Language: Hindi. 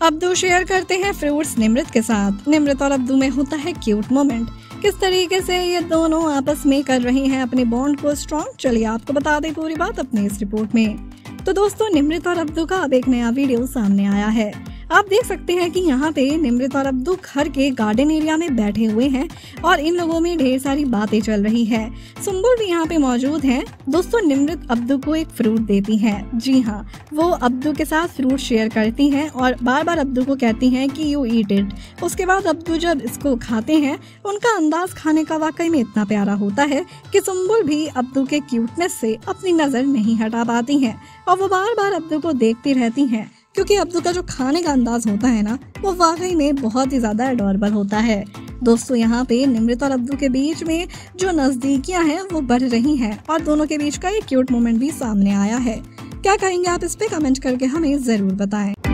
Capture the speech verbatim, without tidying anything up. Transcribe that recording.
अब्दू शेयर करते हैं फ्रूट्स निमृत के साथ। निमृत और अब्दू में होता है क्यूट मोमेंट। किस तरीके से ये दोनों आपस में कर रही हैं अपने बॉन्ड को स्ट्रॉन्ग, चलिए आपको बता दें पूरी बात अपनी इस रिपोर्ट में। तो दोस्तों, निमृत और अब्दू का अब एक नया वीडियो सामने आया है। आप देख सकते हैं कि यहाँ पे निमृत और अब्दू घर के गार्डन एरिया में बैठे हुए हैं और इन लोगों में ढेर सारी बातें चल रही है। सुम्बुल भी यहाँ पे मौजूद है। दोस्तों, निमृत अब्दू को एक फ्रूट देती हैं। जी हाँ, वो अब्दू के साथ फ्रूट शेयर करती हैं और बार बार अब्दू को कहती हैं कि यू ईट इट। उसके बाद अब्दू जब इसको खाते हैं, उनका अंदाज खाने का वाकई में इतना प्यारा होता है कि सुम्बुल भी अब्दू के क्यूटनेस से अपनी नजर नहीं हटा पाती हैं और वो बार बार अब्दू को देखती रहती हैं, क्योंकि अब्दू का जो खाने का अंदाज होता है ना, वो वाकई में बहुत ही ज्यादा एडोरेबल होता है। दोस्तों, यहाँ पे निमृत और अब्दू के बीच में जो नजदीकियां हैं वो बढ़ रही हैं और दोनों के बीच का एक क्यूट मोमेंट भी सामने आया है। क्या कहेंगे आप इस पे? कमेंट करके हमें जरूर बताएं।